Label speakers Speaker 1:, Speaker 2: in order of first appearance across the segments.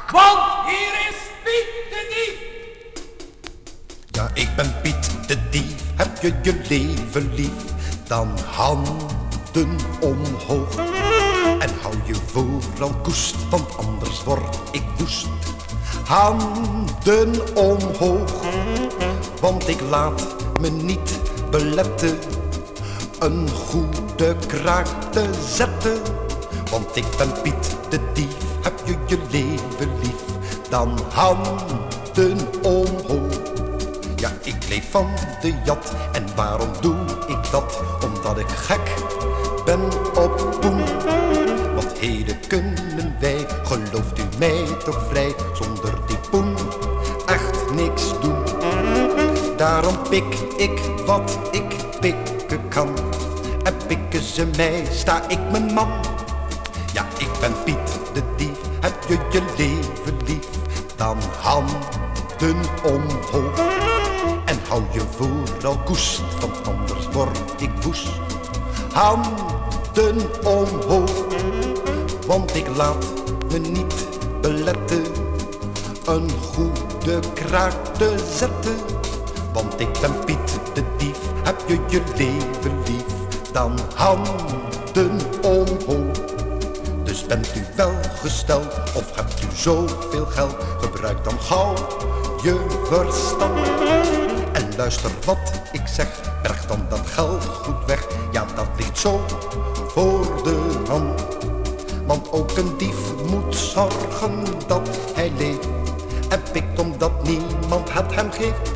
Speaker 1: Want hier is Piet de Dief.
Speaker 2: Ja, ik ben Piet de Dief. Heb je je leven lief? Dan handen omhoog. En hou je vooral koest, want anders word ik woest. Handen omhoog, want ik laat me niet beletten een goede kraak te zetten. Want ik ben Piet de Dief. Heb je je leven lief? Dan handen omhoog. Ja, ik leef van de jat. En waarom doe ik dat? Omdat ik gek ben op poen. Want heden kunnen wij, gelooft u mij toch vrij, zonder die poen echt niks doen. Daarom pik ik wat ik pikken kan. En pikken ze mij, sta ik mijn man. Ja, ik ben Piet de Dief. Heb je je leven lief? Dan handen omhoog. En hou je vooral koest, want anders word ik woest. Handen omhoog, want ik laat me niet beletten een goede kraak te zetten. Want ik ben Piet de Dief. Heb je je leven lief? Dan handen omhoog. Dus bent u welgesteld of hebt u zoveel geld? Gebruik dan gauw je verstand. En luister wat ik zeg, berg dan dat geld goed weg. Ja, dat ligt zo voor de hand. Want ook een dief moet zorgen dat hij leeft en pikt omdat niemand het hem geeft.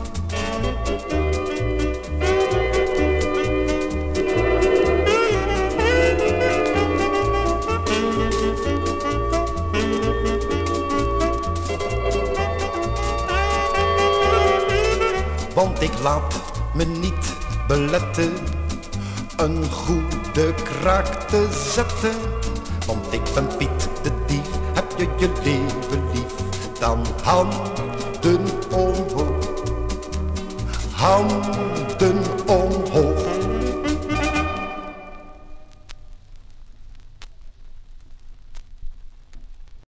Speaker 2: Want ik laat me niet beletten een goede kraak te zetten. Want ik ben Piet de Dief. Heb je je leven lief? Dan handen omhoog. Handen